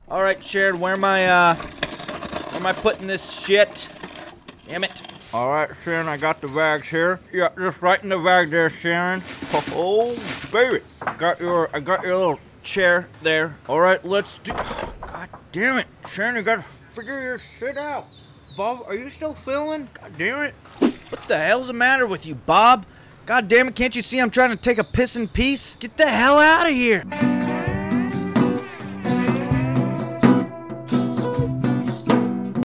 All right, Sharon, where am I putting this shit? Damn it. All right, Sharon, I got the bags here. Yeah, just right in the bag there, Sharon. Oh, baby. I got your little chair there. All right, let's do... Oh, God damn it. Sharon, you gotta figure your shit out. Bob, are you still filming? God damn it. What the hell's the matter with you, Bob? God damn it, can't you see I'm trying to take a piss in peace? Get the hell out of here.